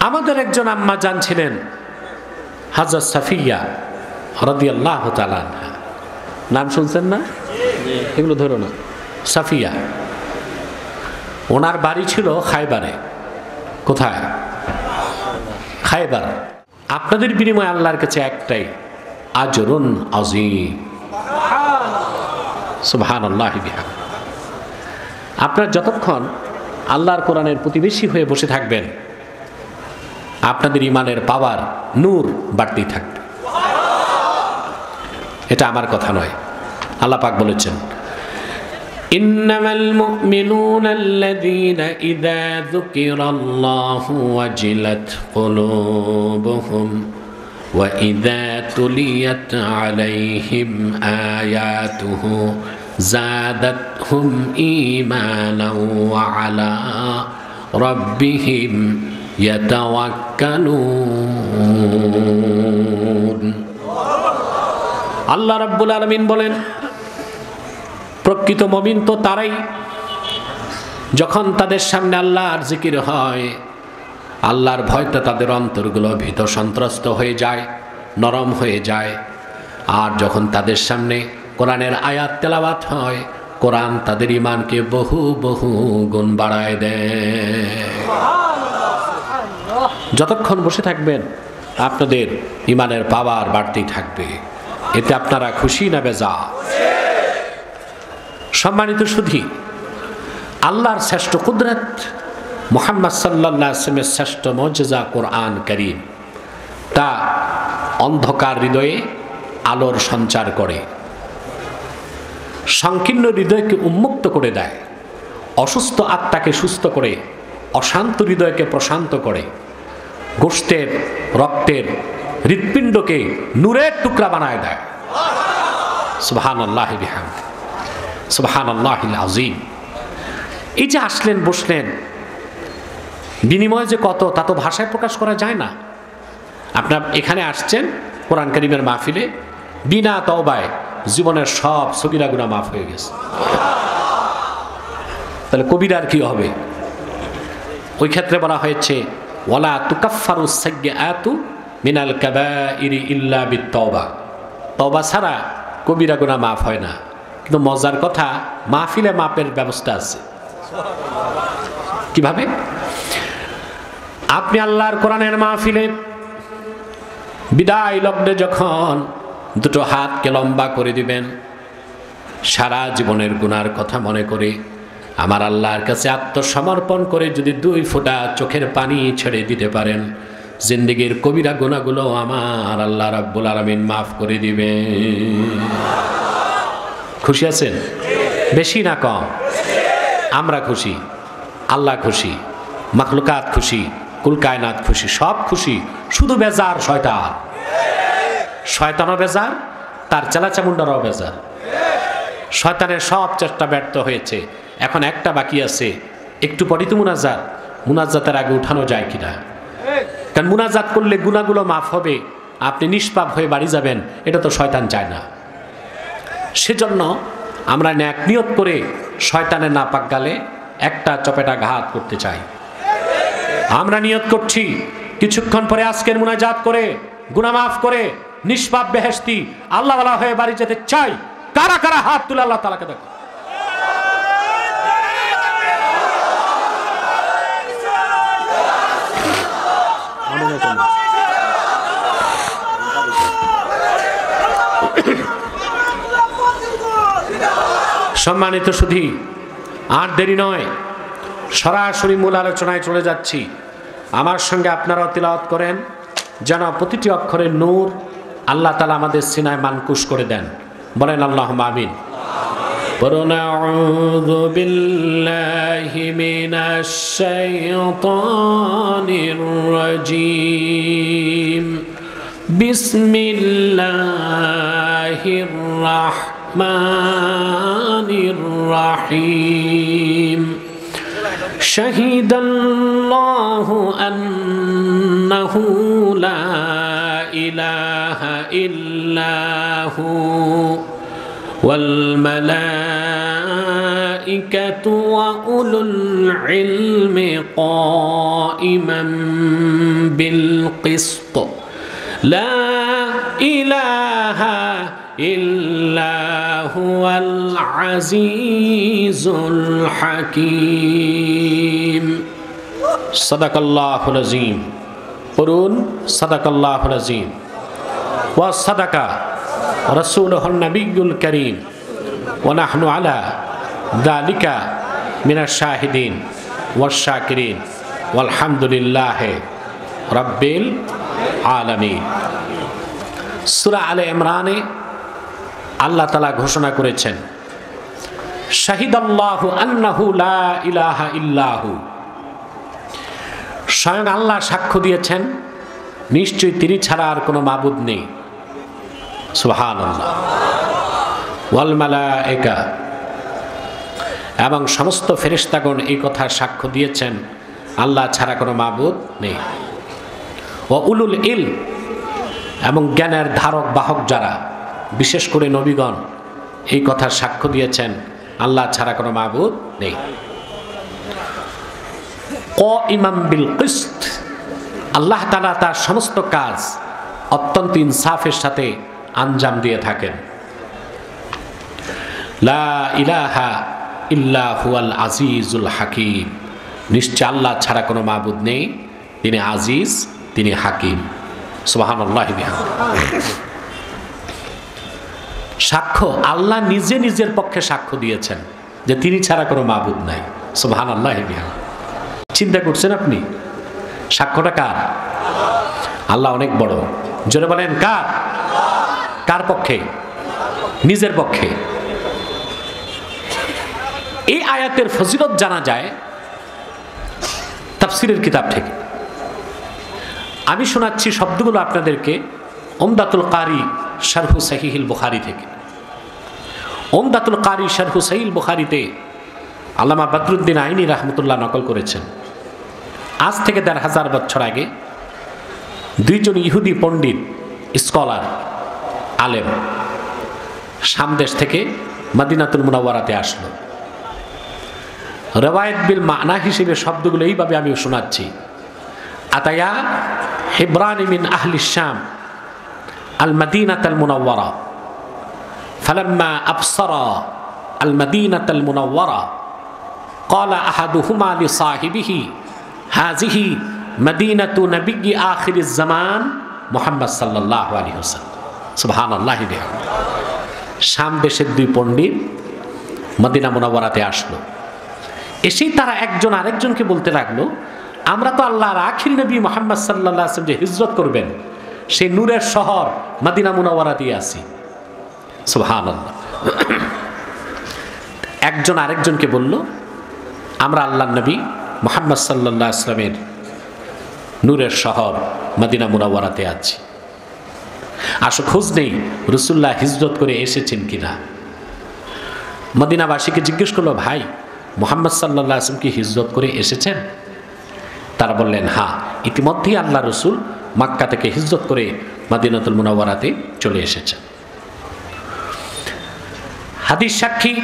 আমাদের একজন আম্মা জান ছিলেন হযরত সাফিয়া রাদিয়াল্লাহু তাআলা আনহা। নাম শুনছেন না? এগুলো ধরো না। সাফিয়া, ওনার বাড়ি ছিল খায়বারে। কোথায়? খায়বার। আপনাদের বিনিময়ে আল্লাহর কাছে একটাই, আজরুন আযীম। সুবহানাল্লাহি বিহামদিহি। আপনার যতক্ষণ আল্লাহর কোরআনের প্রতিবেশী হয়ে বসে থাকবেন, আপনাদের ইমানের পাওয়ার নূর বাড়তেই থাকবে। এটা আমার কথা নয়, আল্লাহ পাক বলেছেন, ইন্নামাল মুমিনুনা আল্লাযীনা ইযা যুকিরাল্লাহু ওয়াজিলাত কুলুবুহুম ওয়া ইযা তুলিয়াত আলাইহিম আয়াতুহু যাদাতহুম ঈমানাও ওয়া আলা রাব্বিহিম ইয়াতাওয়াক্কালুন। আল্লাহ রাব্বুল আলামিন বলেন, প্রকৃত মুমিন তো তারাই যখন তাদের সামনে আল্লাহর জিকির হয়, আল্লাহর ভয়তে তাদের অন্তরগুলো ভীত সন্ত্রস্ত হয়ে যায়, নরম হয়ে যায়। আর যখন তাদের সামনে কোরআনের আয়াত তেলাওয়াত হয়, কোরআন তাদের ঈমানকে বহু বহু গুণ বাড়ায় দেয়। যতক্ষণ বসে থাকবেন আপনাদের ঈমানের পাওয়ার বাড়তেই থাকবে। এতে আপনারা খুশি না বেজা? সম্মানিত সুধী, আল্লাহর শ্রেষ্ঠ কুদরত, মুহাম্মদ সাল্লাল্লাহু আলাইহি ওয়াসাল্লামের শ্রেষ্ঠ মুজিজা কোরআন কারীম, তা অন্ধকার হৃদয়ে আলোর সঞ্চার করে, সংকীর্ণ হৃদয়কে উন্মুক্ত করে দেয়, অসুস্থ আত্মাকে সুস্থ করে, অশান্ত হৃদয়কে প্রশান্ত করে, গোশতের রক্তের হৃৎপিণ্ডকে নূরের টুকরা বানায় দেয়। সুবহানাল্লাহি বিহামদিহি, সুবহানাল্লাহিল আযীম। এই যে আসলেন, বসলেন, বিনিময় যে কত, তা তো ভাষায় প্রকাশ করা যায় না। আপনার এখানে আসছেন কোরআন কারীমের মাহফিলে, বিনা তওবায় জীবনের সব সগীরা গুনাহ মাফ হয়ে গেছে। তাহলে কবিরার কি হবে? ওই ক্ষেত্রে বলা হয়েছে, ওয়ালা তুকাফফারু সাইয়্যাতু মিনাল কাবাইরি ইল্লা বিত-তাওবা। তওবা ছাড়া কবিরা গুনাহ মাফ হয় না। কিন্তু মজার কথা, মাহফিলে মাপের ব্যবস্থা আছে। কিভাবে? আপনি আল্লাহর কোরআনের মাহফিলে বিদায় লগ্নে যখন দুটো হাতকে লম্বা করে দিবেন, সারা জীবনের গুনার কথা মনে করে আমার আল্লাহর কাছে আত্মসমর্পণ করে যদি 2 ফোঁটা চোখের পানি ছেড়ে দিতে পারেন, জিন্দেগীর কবিরা গুনাহগুলো আমার আল্লাহ রাব্বুল আলামিন মাফ করে দিবেন। খুশি আছেন? বেশি না কম? আমরা খুশি, আল্লাহ খুশি, মাখলুকাত খুশি, কুল কায়নাত খুশি, সব খুশি। শুধু বেজার শয়তান। শয়তানও বেজার, তার চেলাচামুন্ডারাও বেজার। শয়তানের সব চেষ্টা ব্যর্থ হয়েছে। এখন একটা বাকি আছে, একটু পরই তো মুনাজাত। মুনাজাতের আগে উঠানো যায় কিনা? কারণ মুনাজাত করলে গুনাহগুলো মাফ হবে, আপনি নিষ্পাপ হয়ে বাড়ি যাবেন, এটা তো শয়তান চায় না। সেজন্য আমরা ন্যাক নিয়ত করে শয়তানের নাপাক গালে একটা চপেটা ঘাত করতে চাই। আমরা নিয়ত করছি কিছুক্ষণ পরে আজকের মুনাজাত করে গুনাহ মাফ করে নিষ্পাপ বেহেশতি আল্লাহওয়ালা হয়ে বাড়ি যেতে চাই। কারা কারা হাত তুলে আল্লাহ তাআলাকে দেখো। সম্মানিত সুধী, আর দেরি নয়, সরাসরি মূল আলোচনায় চলে যাচ্ছি। আমার সঙ্গে আপনারাও তিলাওয়াত করেন, যেন প্রতিটি অক্ষরে নূর আল্লাহ তাআলা আমাদের সিনায় মানকুশ করে দেন। বলেন আল্লাহুম্মা আমিন। আউযু বিল্লাহি মিনাশ শাইতানির রাজীম। বিসমিল্লাহির রাহমানির রাহিম। শাহিদাল্লাহু আন্নাহু লা ইলাহা ইল্লাহু ওয়াল মালাইকাতু ওয়া উলুল ইলমি কাইমান بالقسط لا إله إلا هو العزيز الحكيم صدق الله العظيم قرون صدق الله العظيم وصدق رسوله النبي الكريم ونحن على ذلك من الشاهدين والشاكرين والحمد لله رب العالمين। সূরা আলে ইমরানে আল্লাহ তাআলা ঘোষণা করেছেন, শাহিদাল্লাহু আন্নাহু লা ইলাহা ইল্লাহু, স্বয়ং আল্লাহ সাক্ষ্য দিয়েছেন নিশ্চয়ই তিনি ছাড়া আর কোনো মাবুদ নেই। সুবহানাল্লাহ। ওয়াল মালায়েকা, এবং সমস্ত ফেরেশতাগণ এই কথা সাক্ষ্য দিয়েছেন আল্লাহ ছাড়া কোনো মাবুদ নেই। ও উলুল ইলম, এবং জ্ঞানের ধারক বাহক যারা, বিশেষ করে নবীগণ এই কথা সাক্ষ্য দিয়েছেন আল্লাহ ছাড়া কোনো মাবুদ নেই। কাইমান বিল কিসত, আল্লাহ তাআলা তার সমস্ত কাজ অত্যন্ত ইনসাফের সাথে আঞ্জাম দিয়ে থাকেন। লা ইলাহা ইল্লা হুয়াল আজিজুল হাকিম, নিশ্চয় আল্লাহ ছাড়া কোনো মাবুদ নেই, তিনি আজিজ, তিনি হাকিম। সুবহানাল্লাহ। সাক্ষ্য আল্লাহ নিজে নিজের পক্ষে সাক্ষ্য দিয়েছেন যে তিনি ছাড়া কোনো মাবুদ নাই। সুবহানাল্লাহ। চিন্তা করছেন আপনি, সাক্ষ্যটা কার? আল্লাহ অনেক বড়। জোরে বলেন কার? কার পক্ষে? নিজের পক্ষে। এই আয়াতের ফজিলত জানা যায় তাফসীরের কিতাব থেকে। আমি শোনাচ্ছি শব্দগুলো আপনাদেরকে উমদাতুল কারি শারহু সহিহুল বুখারী থেকে। উমদাতুল কারি শারহু সহিহুল বুখারীতে আল্লামা বদরুদ্দিন আইনি রাহমাতুল্লাহ নকল করেছেন, আজ থেকে ১৫০০ বছর আগে দুইজন ইহুদি পণ্ডিত, স্কলার, আলেম শাম দেশ থেকে মদিনাতুল মুনাওয়ারাতে আসলো। রওয়ায়াত বিল মানা হিসেবে শব্দগুলো এইভাবে আমি শোনাচ্ছি। আতায়া হিবরানি মিন আহলি শাম আল মদিনাতুল মুনাওয়ারা ফালাম্মা আবসারা আল মদিনাতুল মুনাওয়ারা ক্বালা আহাদুহুমা লিসাহিবিহি হাযিহি মদিনাতু নবিয়্যি আখিরিজ জামান মুহাম্মদ সাল্লাল্লাহু আলাইহি ওয়াসাল্লাম। সুবহানাল্লাহ। শাম দেশের দুই পণ্ডিত মদিনা মুনাওয়ারাতে আসলো। এসেই তারা একজন আরেকজনকে বলতে লাগলো, আমরা তো আল্লাহর আখির নবী মুহাম্মদ সাল্লাল্লাহু আলাইহি ওয়াসাল্লাম যে হিজরত করবেন সেই নূরের শহর মদিনা মুনাওয়ারাতে আছি। সুবহানাল্লাহ। একজন আরেকজনকে বলল, আমরা আল্লাহর নবী মুহাম্মদ সাল্লাল্লাহু আলাইহি ওয়াসাল্লামের নূরের শহর মদিনা মুনাওয়ারাতে আছি। আসো খোঁজ নেই রাসূলুল্লাহ হিজরত করে এসেছেন কিনা। মদিনাবাসীকে জিজ্ঞেস করলো, ভাই মুহাম্মদ সাল্লাল্লাহু আলাইহি ওয়াসাল্লাম কি হিজরত করে এসেছেন? তারা বললেন, হ্যাঁ, ইতিমধ্যেই আল্লাহ রসুল মক্কা থেকে হিজরত করে মদিনাতুল মুনাওয়ারাতে চলে এসেছেন। হাদিস সাক্ষী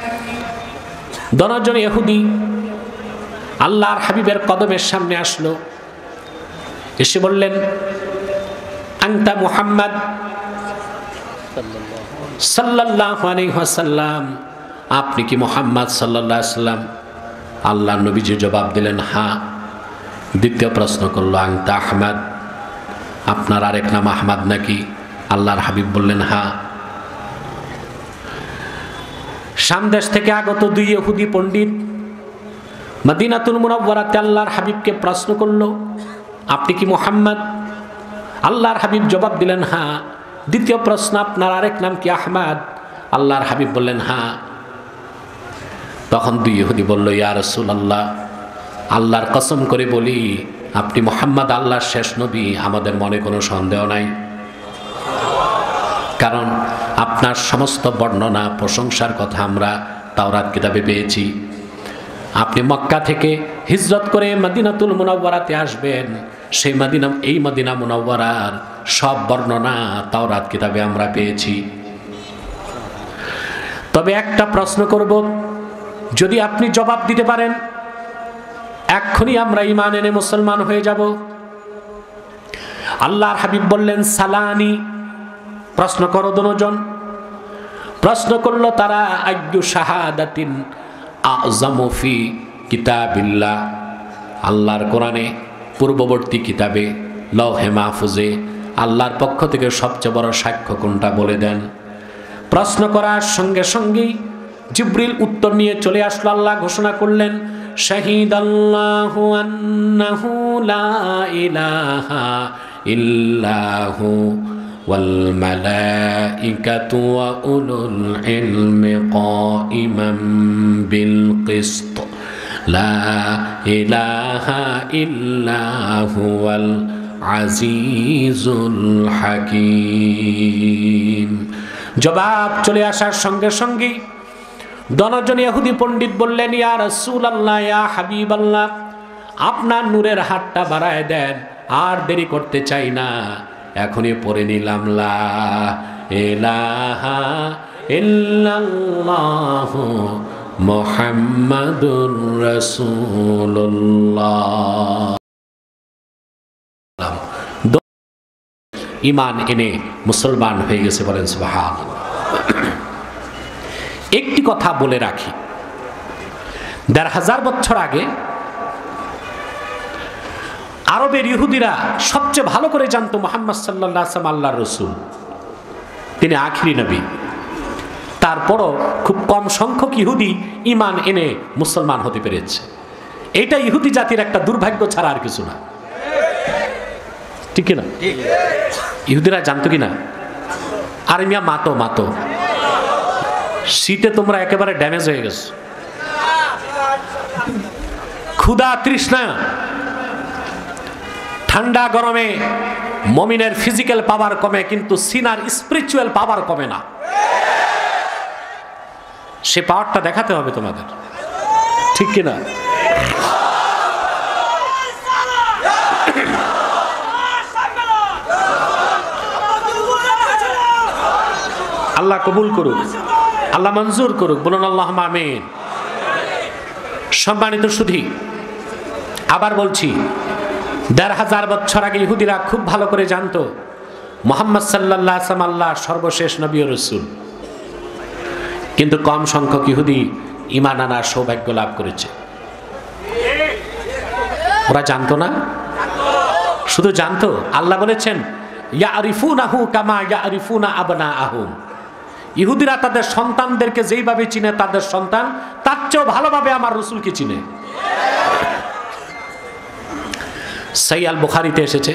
দশজন ইহুদি আল্লাহর হাবিবের কদমের সামনে আসলো, এসে বললেন, আনতা মুহাম্মদ সাল্লাল্লাহু আলাইহি ওয়াসাল্লাম, আপনি কি মুহাম্মদ সাল্লাল্লাহু আলাইহি ওয়াসাল্লাম? আল্লাহ নবীজি জবাব দিলেন, হ্যাঁ। দ্বিতীয় প্রশ্ন করলো, আনতা আহমদ, আপনার আরেক নাম আহমদ নাকি? আল্লাহর হাবিব বললেন, হ্যাঁ। শাম দেশ থেকে আগত দুই ইহুদি পণ্ডিত মদিনাতুল মুনাওয়ারাতে আল্লাহর হাবিবকে প্রশ্ন করলো, আপনি কি মুহাম্মদ? আল্লাহর হাবিব জবাব দিলেন, হ্যাঁ। দ্বিতীয় প্রশ্ন, আপনার আরেক নাম কি আহমদ? আল্লাহর হাবিব বললেন, হ্যাঁ। তখন দুই ইহুদি বলল, ইয়া রাসূলুল্লাহ, আল্লাহর কসম করে বলি আপনি মুহাম্মদ আল্লাহর শেষ নবী, আমাদের মনে কোনো সন্দেহ নাই। কারণ আপনার সমস্ত বর্ণনা প্রশংসার কথা আমরা তাওরাত কিতাবে পেয়েছি। আপনি মক্কা থেকে হিজরত করে মদিনাতুল মুনাওয়ারাতে আসবেন, সেই এই মদিনা মুনাওয়ারার সব বর্ণনা তাওরাত কিতাবে আমরা পেয়েছি। তবে একটা প্রশ্ন করব, যদি আপনি জবাব দিতে পারেন এক্ষুনি আমরা ঈমান এনে মুসলমান হয়ে যাব। আল্লাহর হাবিব বললেন সালানি, প্রশ্ন করো দুজন। প্রশ্ন করলো তারা, আইয়ু শাহাদাতিন আযমু ফি কিতাবিল্লাহ, আল্লাহর কোরআনে পূর্ববর্তী কিতাবে লৌহে মাহফুজে আল্লাহর পক্ষ থেকে সবচেয়ে বড় সাক্ষ্য কোনটা বলে দেন। প্রশ্ন করার সঙ্গে সঙ্গেই জিবরিল উত্তর নিয়ে চলে আসলো। আল্লাহ ঘোষণা করলেন, শাহিদাল্লাহু আন্নাহু লা ইলাহা ইল্লাহু ওয়াল মালাইকাতু ওয়া উলুল ইলমি কাইমান বিল কিসত লা ইলাহা ইল্লা হুয়াল আজিজুল হাকীম। জবাব চলে আসার সঙ্গে সঙ্গে দনজন ইহুদি পণ্ডিত বললেন, ইয়া রাসূলুল্লাহ, ইয়া হাবিবাল্লাহ, আপনার নূরের হাতটা বাড়ায় দেন, আর দেরি করতে চাই না, এখনই পড়ে নিলাম লা ইলাহা ইল্লাল্লাহু মুহাম্মাদুর রাসূলুল্লাহ। ঈমান এনে মুসলমান হয়ে গেছে, বলেন সুবহানাল্লাহ। একটি কথা বলে রাখি, ১৫০০ বছর আগে আরবের ইহুদিরা সবচেয়ে ভালো করে জানতো মুহাম্মদ সাল্লাল্লাহু আলাইহি ওয়াসাল্লাম আল্লাহর রাসূল, তিনি আখিরি নবী। তারপরও খুব কম সংখ্যক ইহুদি ঈমান এনে মুসলমান হতে পেরেছে। এটা ইহুদি জাতির একটা দুর্ভাগ্য ছাড়া আর কিছু না, ঠিক কিনা? ইহুদিরা জানতো কিনা? আরে মিয়া, মাতো শীতে তোমরা একেবারে ড্যামেজ হয়ে গেছো, ক্ষুধা তৃষ্ণা, ঠান্ডা গরমে মুমিনের ফিজিক্যাল পাওয়ার কমে, কিন্তু সিনার স্পিরিচুয়াল পাওয়ার কমে না। সে পাওয়ারটা দেখাতে হবে তোমাদের, ঠিক কিনা? আল্লাহ কবুল করুক, আল্লাহ মঞ্জুর করুক, বলুন আল্লাহুম্মা আমিন। সম্মানিত সুধী, আবার বলছি, ১৫০০ বছর আগে ইহুদিরা খুব ভালো করে জানতো মুহাম্মদ সাল্লাল্লাহু আলাইহি ওয়াসাল্লাম আল্লাহর সর্বশেষ নবী ও রাসূল, কিন্তু কম সংখ্যক ইহুদি ঈমান আনার সৌভাগ্য লাভ করেছে। ওরা জানতো না, শুধু জানতো, আল্লাহ বলেছেন ইয়ারিফুনাহু কামা ইয়ারিফুনা আবনাআহুম, ইহুদিরা তাদের সন্তানদেরকে যেইভাবে চিনে তাদের সন্তান, তার চেয়েও ভালোভাবে আমার রাসূলকে চিনে। সহিহ আল বুখারীতে এসেছে,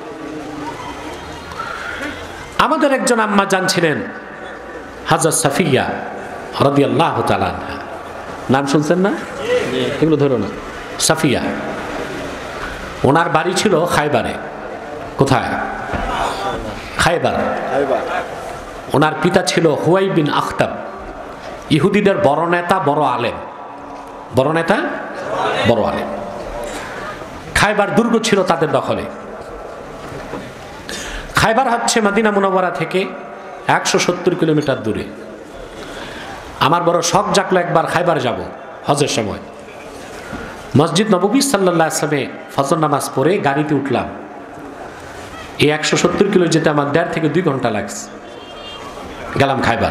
আমাদের একজন আম্মা জান ছিলেন হযরত সাফিয়া রাদিয়াল্লাহু তাআলা আনহা, নাম শুনছেন না? এগুলো ধরো না। সাফিয়া, ওনার বাড়ি ছিল খায়বারে। কোথায়? খায়বার। ওনার পিতা ছিল হুয়াই বিন আখতাব, ইহুদিদের বড় নেতা, বড় আলেম, বড় নেতা, বড় আলেম। খায়বার দুর্গ ছিল তাদের দখলে। খায়বার হচ্ছে মদিনা মুনাওয়ারা থেকে ১৭০ কিলোমিটার দূরে। আমার বড় শখ জাগলো একবার খায়বার যাব হজের সময়। মসজিদ নববী সাল্লাল্লাহু আলাইহি ওয়াসাল্লামে ফজর নামাজ পড়ে গাড়িতে উঠলাম। এই ১৭০ কিলো যেতে আমার ১.৫ থেকে ২ ঘন্টা লাগছে। গেলাম খায়বার।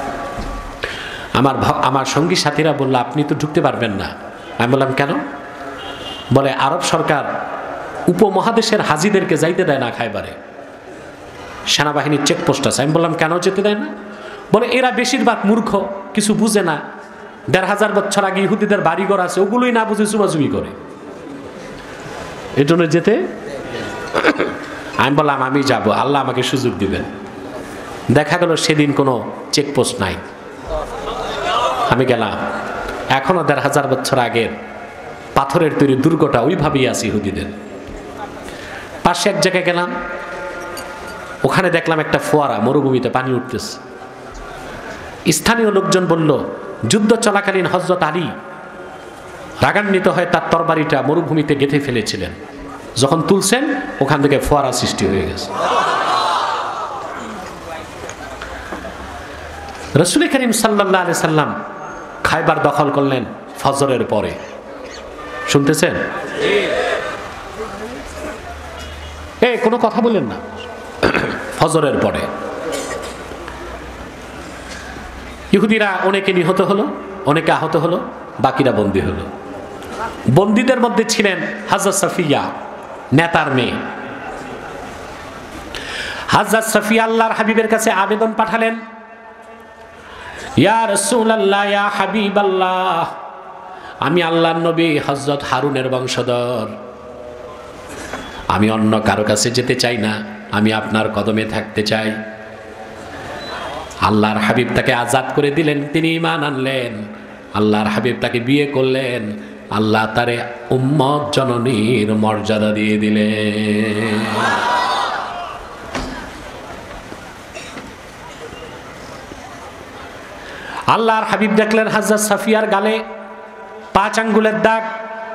আমার সঙ্গী সাথীরা বলল, আপনি তো ঢুকতে পারবেন না। আমি বললাম, কেন? বলে, আরব সরকার উপমহাদেশের হাজিদেরকে যাইতে দেয় না খায়বারে, সেনাবাহিনীর চেকপোস্ট আছে। আমি বললাম, কেন যেতে দেয় না? বলে, এরা বেশিরভাগ মূর্খ, কিছু বুঝে না। ১৫০০ বছর আগে ইহুদিদের বাড়িঘর আছে, ওগুলোই না বুঝে চুমাচুমি করে, এই জন্য যেতে। আমি বললাম, আমি যাব, আল্লাহ আমাকে সুযোগ দিবেন। দেখা গেল সেদিন কোনো চেকপোস্ট নাই। আমি গেলাম। এখনো ১৫০০ বছর আগের পাথরের তৈরি দুর্গটা ওইভাবেই আছে ইহুদিদের। পাশে এক জায়গায় গেলাম, ওখানে দেখলাম একটা ফোয়ারা, মরুভূমিতে পানি উঠতেছে। স্থানীয় লোকজন বলল, যুদ্ধ চলাকালীন হযরত আলী রাগান্বিত হয়ে তার তরবারিটা মরুভূমিতে গেঁথে ফেলেছিলেন, যখন তুলছেন ওখান থেকে ফোয়ারা সৃষ্টি হয়ে গেছে। রাসূল করিম সাল্লাল্লাহু আলাইহি সাল্লাম খায়বার দখল করলেন ফজরের পরে। শুনতেছেন? কোনো কথা বলেন না। ফজরের পরে ইহুদিরা অনেকে নিহত হলো, অনেকে আহত হলো, বাকিরা বন্দী হলো। বন্দীদের মধ্যে ছিলেন হযরত সাফিয়া, নেতার মেয়ে। হযরত সাফিয়া আল্লাহর হাবিবের কাছে আবেদন পাঠালেন, ইয়া রাসূলুল্লাহ, ইয়া হাবিবাল্লাহ, আমি আল্লাহর নবী হযরত হারুনের বংশধর, আমি অন্য কারো কাছে যেতে চাই না, আমি আপনার কদমে থাকতে চাই। আল্লাহর হাবিব তাকে আজাদ করে দিলেন, তিনি ঈমান আনলেন। আল্লাহর হাবিব তাকে বিয়ে করলেন, আল্লাহ তারে উম্মত জননীর মর্যাদা দিয়ে দিলেন। আল্লাহর হাবিব দেখলেন হযরত সাফিয়ার গালে 5 আঙ্গুলের দাগ।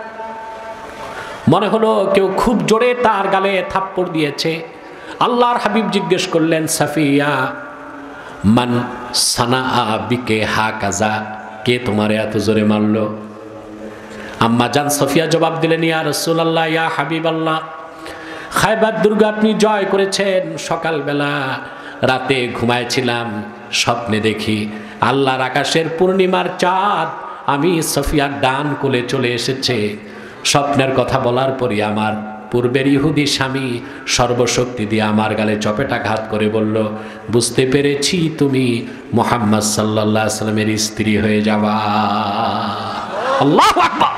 মনে হলো কেউ খুব জোরে তার গালে থাপ্পড় দিয়েছে। আল্লাহর হাবিব জিজ্ঞেস করলেন, সাফিয়া, মান সানাআ বিকে হাকাযা, কে তোমারে এত জোরে মারলো? আম্মা জান সাফিয়া জবাব দিলেন, ইয়া রাসূলুল্লাহ, ইয়া হাবিবাল্লাহ, খায়বার দুর্গ আপনি জয় করেছেন। সকালবেলা রাতে ঘুমাইছিলাম, স্বপ্নে দেখি আল্লাহর আকাশের পূর্ণিমার চাঁদ আমি সাফিয়ার ডান কোলে চলে এসেছে। স্বপ্নের কথা বলার পরই আমার পূর্বের ইহুদি স্বামী সর্বশক্তি দিয়ে আমার গালে চপেটাঘাত করে বলল, বুঝতে পেরেছি তুমি মুহাম্মদ সাল্লাল্লাহু আলাইহি সাল্লামের স্ত্রী হয়ে যাবা। আল্লাহু আকবার।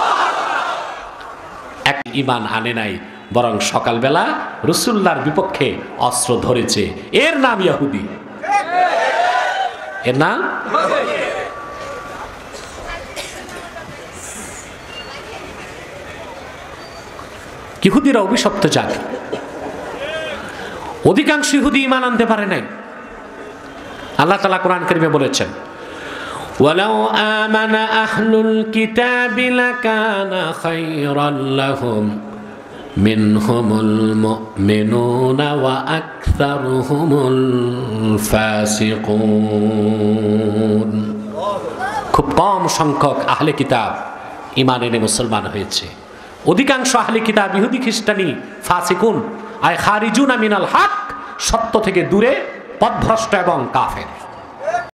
এক ঈমান আনে নাই, বরং সকালবেলা রাসূলুল্লাহর বিপক্ষে অস্ত্র ধরেছে। এর নাম ইহুদি, এর নাম। ইহুদিরা অভিশপ্ত জাতি। অধিকাংশ ইহুদি ঈমান আনতে পারে নাই। আল্লাহ তাআলা কোরআন কারীমে বলেছেন, ওয়ালাউ আমানা আহলুল কিতাবি লাকানা খায়রান লাহুম মিনহুমুল মুমিনুনা ওয়া আকসারুহুমুল ফাসিকুন। খুব কম সংখ্যক আহলে কিতাব ঈমান এনে মুসলমান হয়েছে। অধিকাংশ আহলে কিতাব ইহুদি খ্রিস্টানি ফাসিকুন, আয় খারিজুনা মিনাল হক, সত্য থেকে দূরে পথভ্রষ্ট এবং কাফের।